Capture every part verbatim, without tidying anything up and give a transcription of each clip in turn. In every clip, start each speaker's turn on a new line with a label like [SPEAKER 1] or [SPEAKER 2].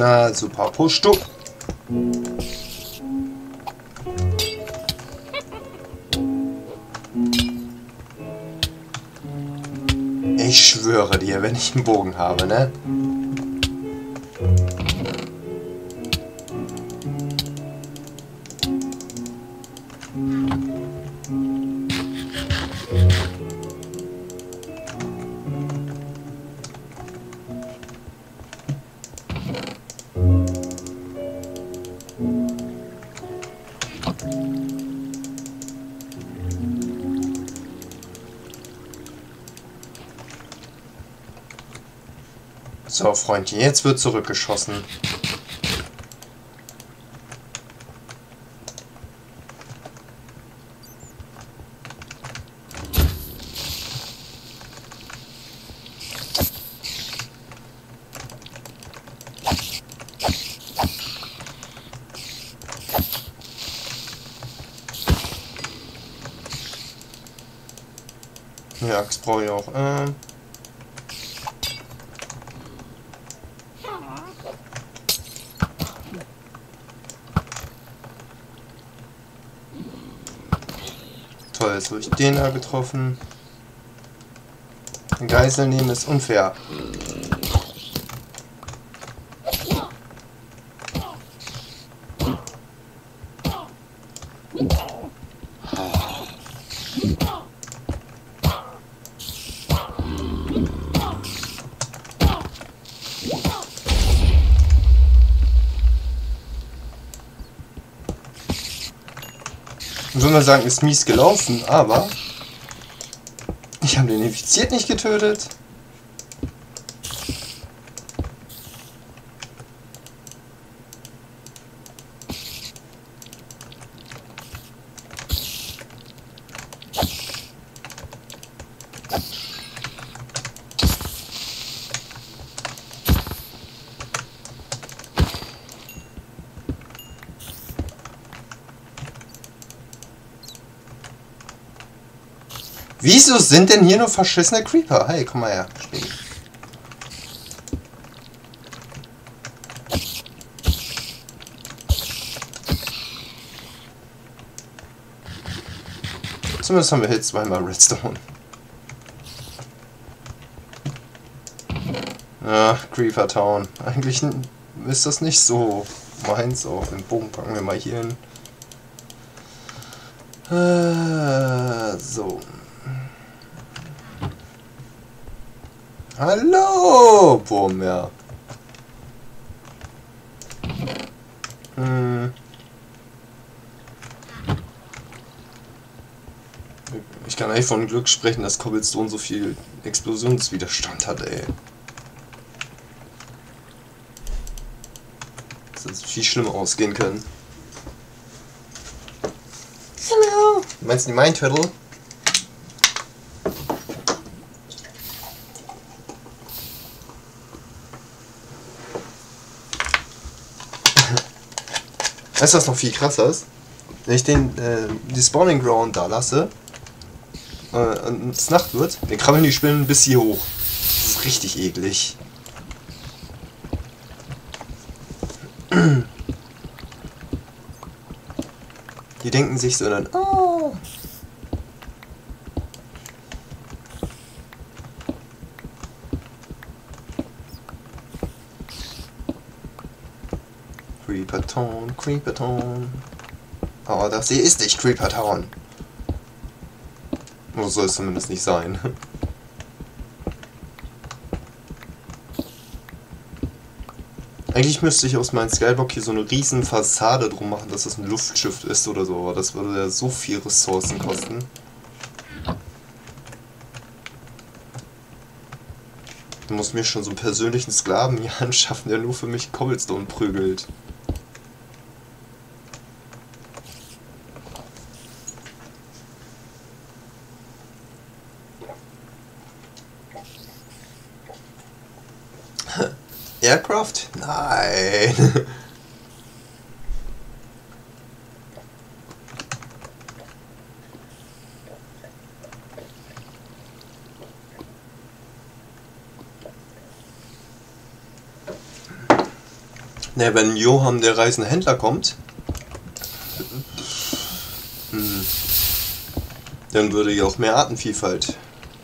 [SPEAKER 1] Na, super. Push du. Ich schwöre dir, wenn ich einen Bogen habe, ne? So, Freundchen, jetzt wird zurückgeschossen. Ja, das brauche ich auch. Ähm Toll, jetzt habe ich den da getroffen. Den Geisel nehmen ist unfair. Ich würde mal sagen, ist mies gelaufen, aber ich habe den Infiziert nicht getötet. Wieso sind denn hier nur verschissene Creeper? Hey, komm mal her. Spiel. Zumindest haben wir jetzt zweimal Redstone. Ja, Creeper Town. Eigentlich ist das nicht so meins. Auch den Bogen packen wir mal hier hin. Äh, so. Hallo, Boom, ja. Hm. Ich kann eigentlich von Glück sprechen, dass Cobblestone so viel Explosionswiderstand hat, ey. Das hätte viel schlimmer ausgehen können. Hallo. Meinst du mein Turtle? Weißt du, was noch viel krasser ist? Wenn ich den, äh, die Spawning Ground da lasse äh, und es Nacht wird, dann krabbeln die Spinnen bis hier hoch. Das ist richtig eklig. Die denken sich so dann, oh. Creeper Town, Creeper Town. Oh, das hier ist nicht Creeper Town. Oder soll es zumindest nicht sein. Eigentlich müsste ich aus meinem Skyblock hier so eine riesen Fassade drum machen, dass das ein Luftschiff ist oder so, aber das würde ja so viel Ressourcen kosten. Du musst mir schon so einen persönlichen Sklaven hier anschaffen, der nur für mich Cobblestone prügelt. Aircraft? Nein. Ne, wenn Johann der reisende Händler kommt, hm, dann würde ja auch mehr Artenvielfalt.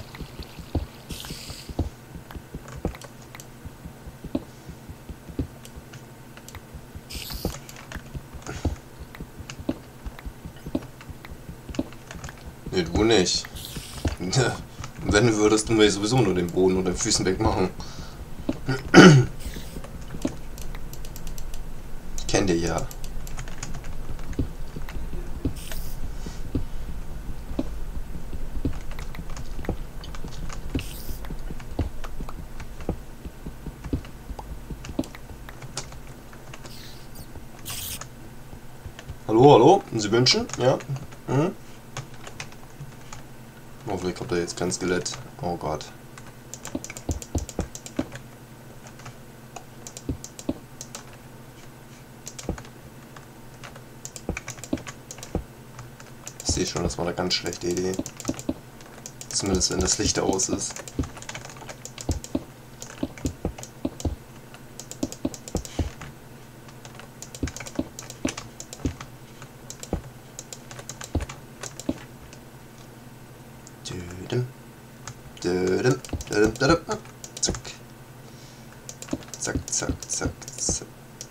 [SPEAKER 1] Ne, du nicht. Wenn du würdest, du mir sowieso nur den Boden unter den Füßen wegmachen. Ich kenn dich ja. Hallo, hallo? Sie wünschen? Ja? Hm? Oh, vielleicht kommt da jetzt kein Skelett. Oh Gott. Ich sehe schon, das war eine ganz schlechte Idee. Zumindest wenn das Licht aus ist. Zack. Zack, zack, zack, zack.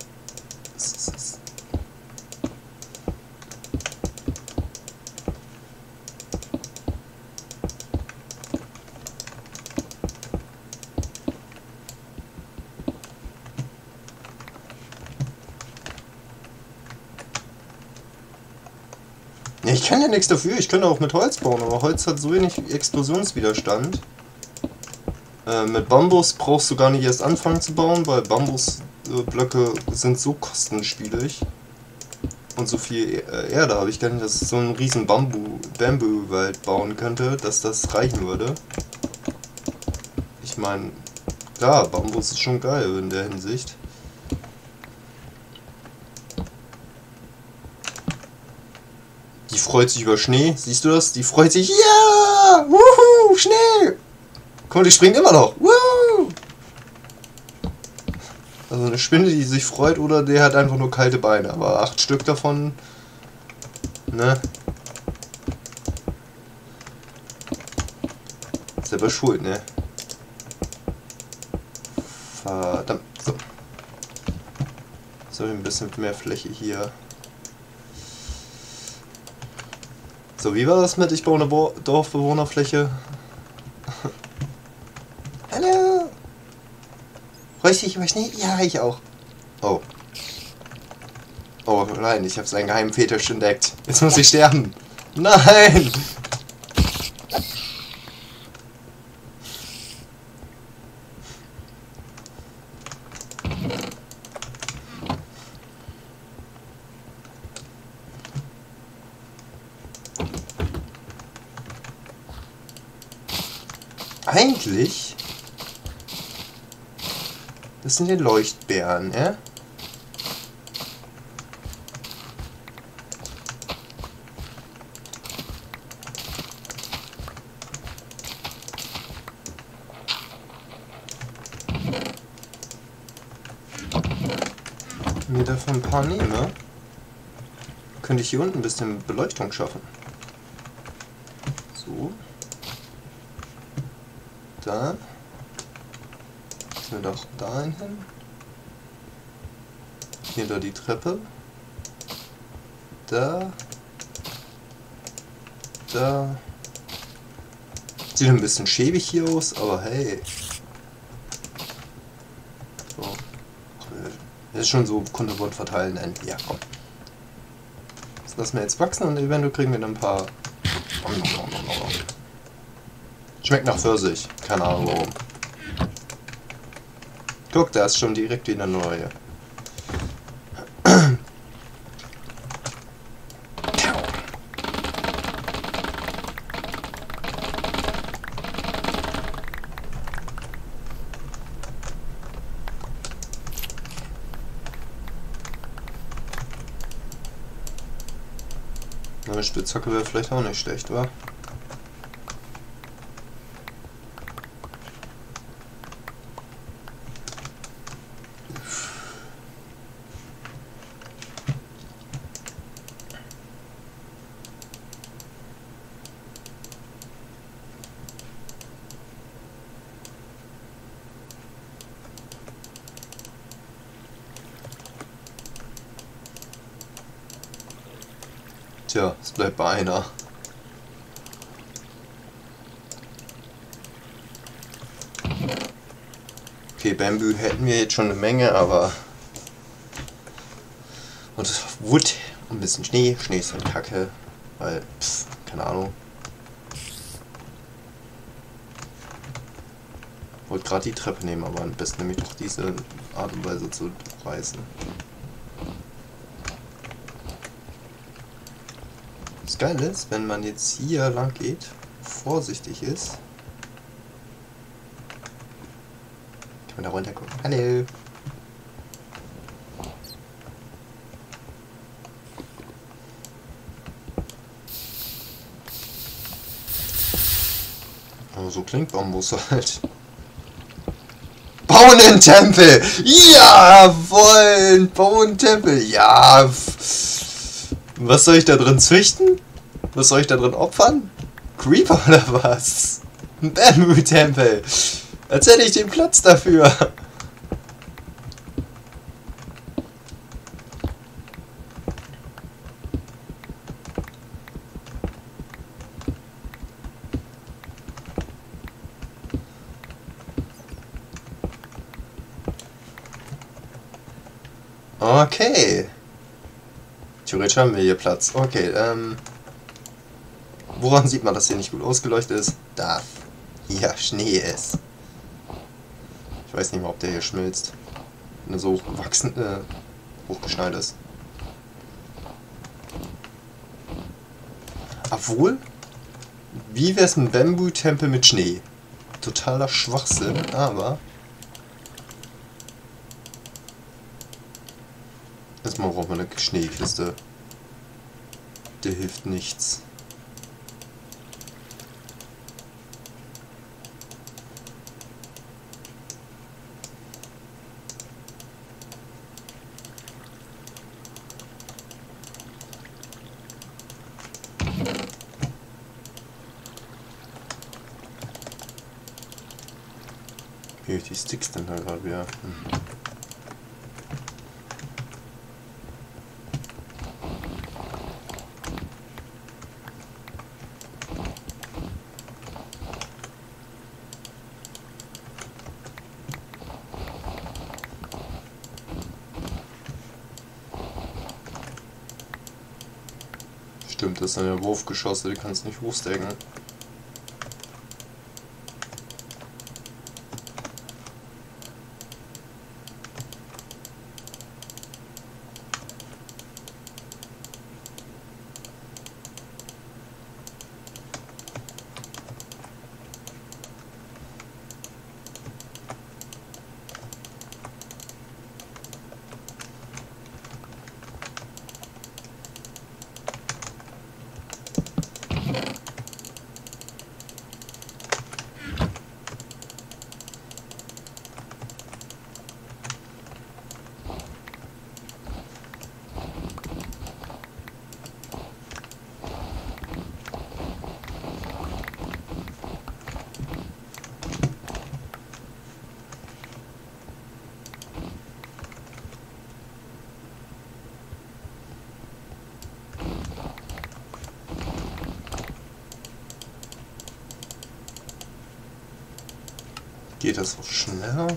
[SPEAKER 1] Ja, ich kann ja nichts dafür, ich könnte auch mit Holz bauen, aber Holz hat so wenig Explosionswiderstand. Äh, mit Bambus brauchst du gar nicht erst anfangen zu bauen, weil Bambusblöcke äh, sind so kostenspielig. Und so viel äh, Erde habe ich gar nicht, dass ich so einen riesen Bambu, Bamboo-Wald bauen könnte, dass das reichen würde. Ich meine, klar, Bambus ist schon geil in der Hinsicht. Die freut sich über Schnee, siehst du das? Die freut sich, ja, wuhu, Schnee! Guck mal, die springt immer noch, wuhu! Also eine Spinne, die sich freut, oder der hat einfach nur kalte Beine, aber acht Stück davon, ne? Selber schuld, ne? Verdammt, so. So, ein bisschen mehr Fläche hier. So, wie war das mit, ich baue eine Bo Dorfbewohnerfläche? Hallo! Freust dich über Schnee? Ja, ich auch. Oh. Oh nein, ich habe seinen geheimen Fetisch entdeckt. Jetzt muss ich sterben. Nein! Eigentlich, das sind die Leuchtbeeren, ja? Wenn ich davon ein paar nehme, könnte ich hier unten ein bisschen Beleuchtung schaffen. So. Da. Müssen wir doch dahin hin. Hier da die Treppe. Da. Da. Sieht ein bisschen schäbig hier aus, aber hey. So. Das ist schon so Kunterbunt verteilen. Ja, komm. Das lassen wir jetzt wachsen und eventuell kriegen wir dann ein paar. Schmeckt nach Pfirsich. Keine Ahnung warum. Guck, da ist schon direkt wieder eine neue. Eine Spitzhacke wäre vielleicht auch nicht schlecht, wa? Tja, es bleibt bei einer. Okay, Bamboo hätten wir jetzt schon eine Menge, aber... Und Wood und ein bisschen Schnee. Schnee ist halt kacke, weil, pff, keine Ahnung. Wollte gerade die Treppe nehmen, aber am besten nämlich doch diese Art und Weise zu reißen. Das Geile ist, wenn man jetzt hier lang geht, vorsichtig ist, kann man da runter gucken. Hallo! Aber so klingt Bambus halt. Bauen einen Tempel! Jawohl! Bauen einen Tempel! Ja! Was soll ich da drin züchten? Was soll ich da drin opfern? Creeper oder was? Ein Bamboo-Tempel! Als hätte ich den Platz dafür! Okay. Theoretisch haben wir hier Platz. Okay, ähm... woran sieht man, dass hier nicht gut ausgeleuchtet ist? Da hier Schnee ist. Ich weiß nicht mal, ob der hier schmilzt. Wenn er so hochgewachsen, äh, hochgeschneit ist. Obwohl, wie wäre es ein Bamboo-Tempel mit Schnee? Totaler Schwachsinn, aber... Erstmal braucht man eine Schneekiste. Der hilft nichts. Wie die Sticks denn da gerade wieder? Hm. Stimmt, das sind ja Wurfgeschosse, die kannst du nicht hochstacken. Geht das auch schneller?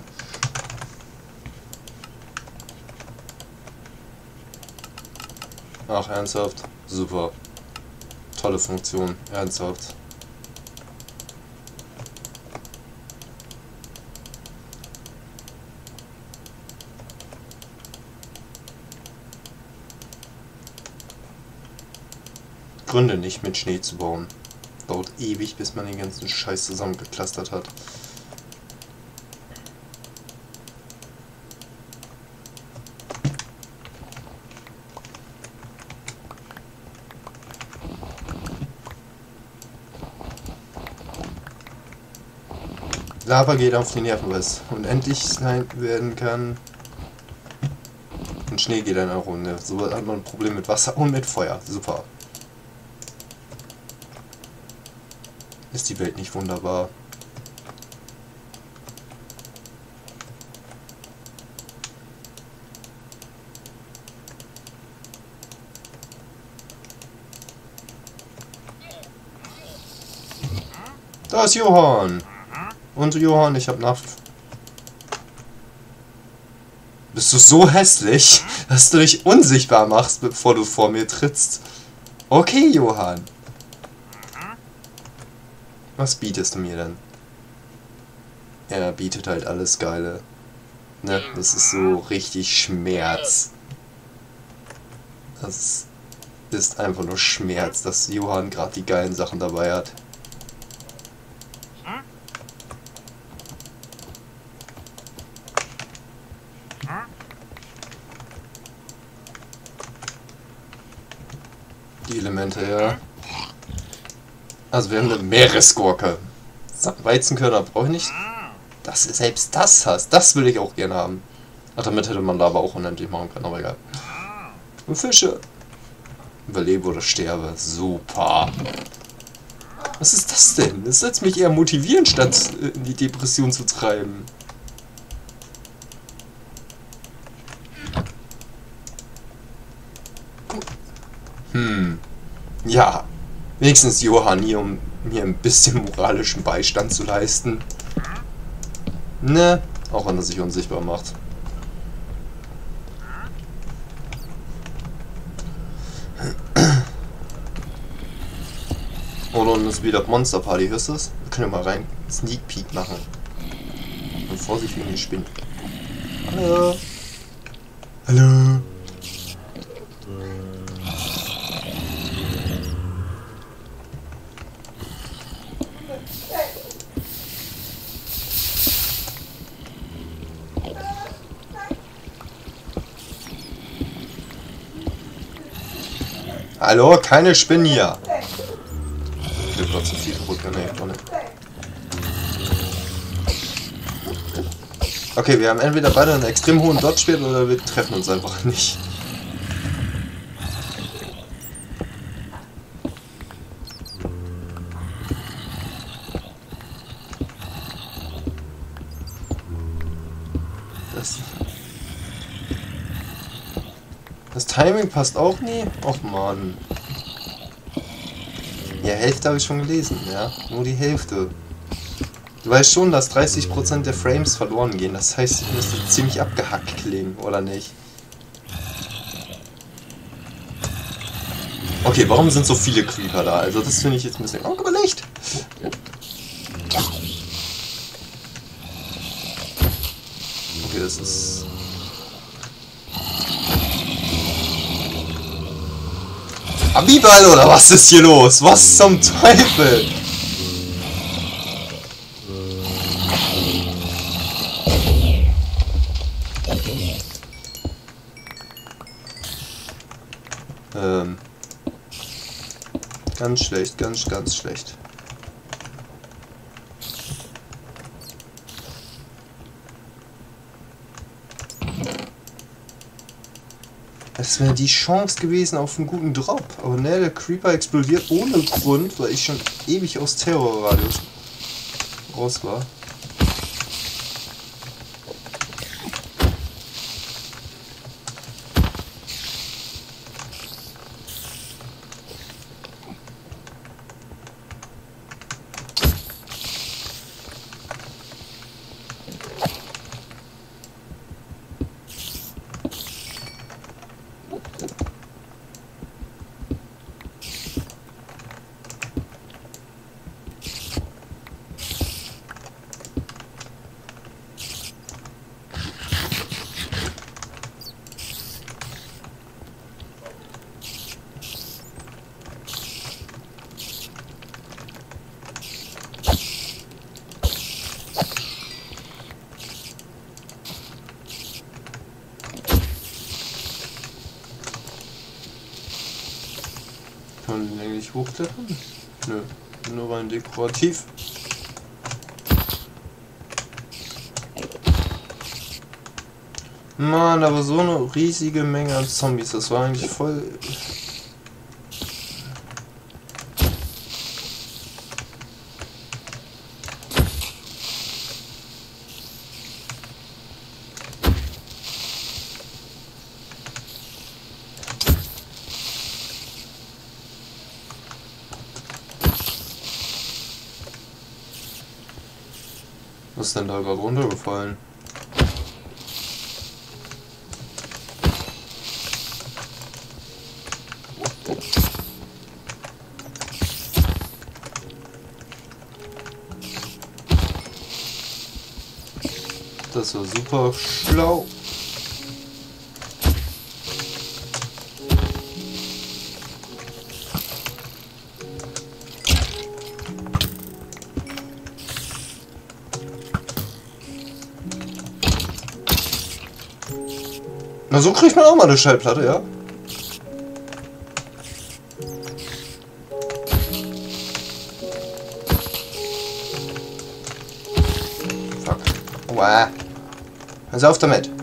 [SPEAKER 1] Ach, ernsthaft? Super. Tolle Funktion. Ernsthaft. Gründe nicht, mit Schnee zu bauen. Dauert ewig, bis man den ganzen Scheiß zusammengeklustert hat. Lava geht auf die Nerven, weil es unendlich sein werden kann. Und Schnee geht dann auch runter. So hat man ein Problem mit Wasser und mit Feuer. Super. Ist die Welt nicht wunderbar? Da ist Johann. Und Johann, ich hab nach... Bist du so hässlich, dass du dich unsichtbar machst, bevor du vor mir trittst? Okay, Johann. Was bietest du mir denn? Er bietet halt alles Geile. Ne, das ist so richtig Schmerz. Das ist einfach nur Schmerz, dass Johann gerade die geilen Sachen dabei hat. Die Elemente, ja. Also wir haben eine Meeresgurke. Weizenkörner brauche ich nicht. Dass du selbst das hast, das würde ich auch gerne haben. Ach, damit hätte man da aber auch unendlich machen können, aber egal. Und Fische. Überlebe oder sterbe. Super. Was ist das denn? Das setzt mich eher motivieren, statt in die Depression zu treiben. Hm. Ja. Wenigstens Johann hier, um mir ein bisschen moralischen Beistand zu leisten. Ne? Auch wenn er sich unsichtbar macht. Oh, und ist wieder Monster Party, hörst du das? Wir können ja mal rein Sneak Peek machen. Und Vorsicht wegen den Spinnen. Hallo. Hallo. Hallo, keine Spinnen hier. Ich hab grad zu viel kaputt gemacht, ne? Okay, wir haben entweder beide einen extrem hohen Dodge-Wert oder wir treffen uns einfach nicht. Das, das Timing passt auch nie? Och man. Ja, Hälfte habe ich schon gelesen, ja. Nur die Hälfte. Du weißt schon, dass dreißig Prozent der Frames verloren gehen. Das heißt, ich müsste ziemlich abgehackt klingen, oder nicht? Okay, warum sind so viele Creeper da? Also das finde ich jetzt ein bisschen... Oh, guck mal, Licht! Okay, das ist... Abiball, oder was ist hier los? Was zum Teufel? Ähm... Ganz schlecht, ganz, ganz schlecht. Das wäre die Chance gewesen auf einen guten Drop. Aber ne, der Creeper explodiert ohne Grund, weil ich schon ewig aus Terrorradius raus war. Kann man den eigentlich hochklettern? Nö, nur rein dekorativ. Mann, aber so eine riesige Menge an Zombies, das war eigentlich voll... Was ist denn da gerade runtergefallen? Das war super schlau. Na, so kriegt man auch mal eine Schallplatte, ja? Fuck. Wow. Hör auf damit.